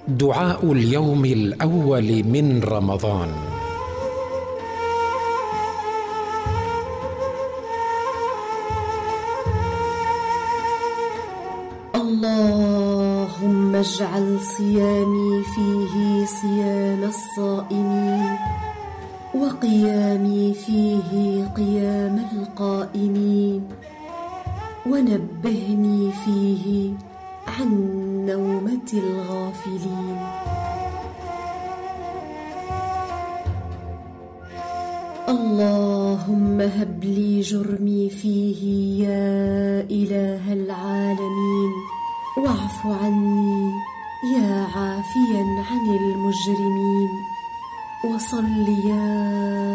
دعاء اليوم الأول من رمضان. اللهم اجعل صيامي فيه صيام الصائمين، وقيامي فيه قيام القائمين، ونبهني فيه عن نومة الغافلين. اللهم هب لي جرمي فيه يا إله العالمين، واعف عني يا عافيا عن المجرمين، وصل يا